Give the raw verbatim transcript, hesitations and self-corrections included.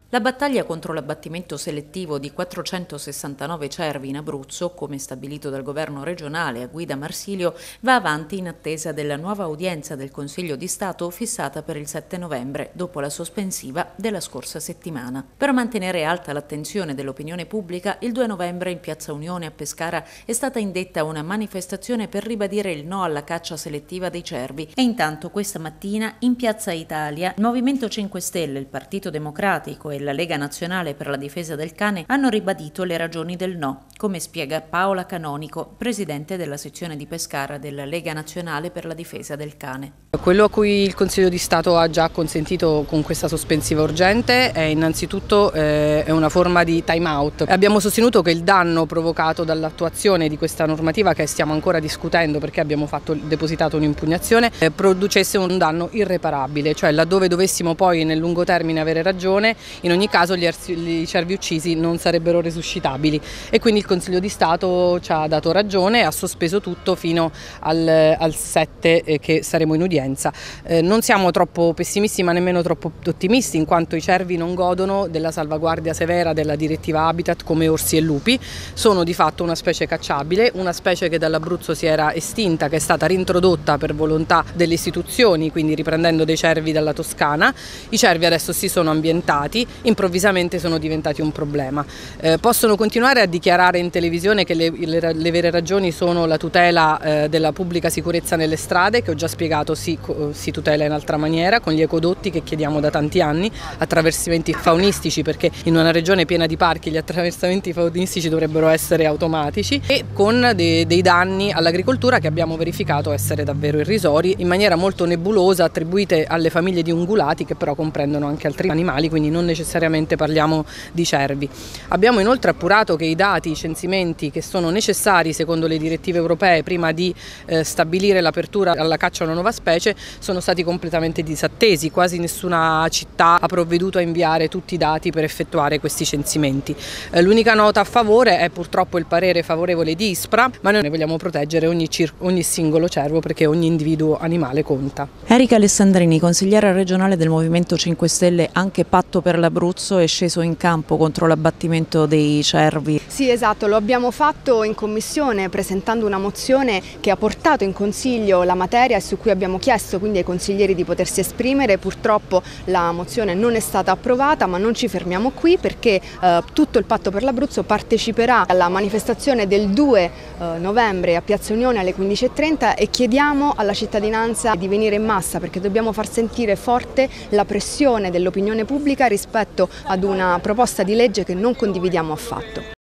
La battaglia contro l'abbattimento selettivo di quattrocentosessantanove cervi in Abruzzo, come stabilito dal governo regionale a guida Marsilio, va avanti in attesa della nuova udienza del Consiglio di Stato fissata per il sette novembre, dopo la sospensiva della scorsa settimana. Per mantenere alta l'attenzione dell'opinione pubblica, il due novembre in Piazza Unione a Pescara è stata indetta una manifestazione per ribadire il no alla caccia selettiva dei cervi e intanto questa mattina in Piazza Italia il Movimento cinque Stelle, il Partito Democratico e la Lega Nazionale per la Difesa del Cane hanno ribadito le ragioni del no, come spiega Paola Canonico, presidente della sezione di Pescara della Lega Nazionale per la Difesa del Cane. Quello a cui il Consiglio di Stato ha già consentito con questa sospensiva urgente è innanzitutto eh, è una forma di time out. Abbiamo sostenuto che il danno provocato dall'attuazione di questa normativa, che stiamo ancora discutendo perché abbiamo fatto, depositato un'impugnazione, eh, producesse un danno irreparabile, cioè laddove dovessimo poi nel lungo termine avere ragione, in ogni caso gli, gli cervi uccisi non sarebbero resuscitabili, e quindi il Consiglio di Stato ci ha dato ragione e ha sospeso tutto fino al, al sette eh, che saremo in udienza. Eh, non siamo troppo pessimisti ma nemmeno troppo ottimisti, in quanto i cervi non godono della salvaguardia severa della direttiva Habitat come orsi e lupi, sono di fatto una specie cacciabile, una specie che dall'Abruzzo si era estinta, che è stata rintrodotta per volontà delle istituzioni, quindi riprendendo dei cervi dalla Toscana. I cervi adesso si sono ambientati, improvvisamente sono diventati un problema. Eh, possono continuare a dichiarare in televisione che le, le, le vere ragioni sono la tutela eh, della pubblica sicurezza nelle strade, che ho già spiegato si, si tutela in altra maniera, con gli ecodotti che chiediamo da tanti anni, attraversamenti faunistici, perché in una regione piena di parchi gli attraversamenti faunistici dovrebbero essere automatici, e con dei, dei danni all'agricoltura che abbiamo verificato essere davvero irrisori, in maniera molto nebulosa, attribuite alle famiglie di ungulati che però comprendono anche altri animali, quindi non necessariamente parliamo di cervi. Abbiamo inoltre appurato che i dati, i censimenti che sono necessari secondo le direttive europee prima di eh, stabilire l'apertura alla caccia a una nuova specie sono stati completamente disattesi, quasi nessuna città ha provveduto a inviare tutti i dati per effettuare questi censimenti. Eh, l'unica nota a favore è purtroppo il parere favorevole di ISPRA, ma noi ne vogliamo proteggere ogni, ogni singolo cervo, perché ogni individuo animale conta. Erika Alessandrini, consigliera regionale del Movimento cinque Stelle, anche Patto per l'Abruzzo è sceso in campo contro l'abbattimento dei cervi. Sì, esatto, lo abbiamo fatto in commissione presentando una mozione che ha portato in consiglio la materia e su cui abbiamo chiesto quindi ai consiglieri di potersi esprimere. Purtroppo la mozione non è stata approvata, ma non ci fermiamo qui, perché eh, tutto il Patto per l'Abruzzo parteciperà alla manifestazione del due novembre a Piazza Unione alle quindici e trenta, e chiediamo alla cittadinanza di venire in massa, perché dobbiamo far sentire forte la pressione dell'opinione pubblica rispetto ad una proposta di legge che non condividiamo affatto.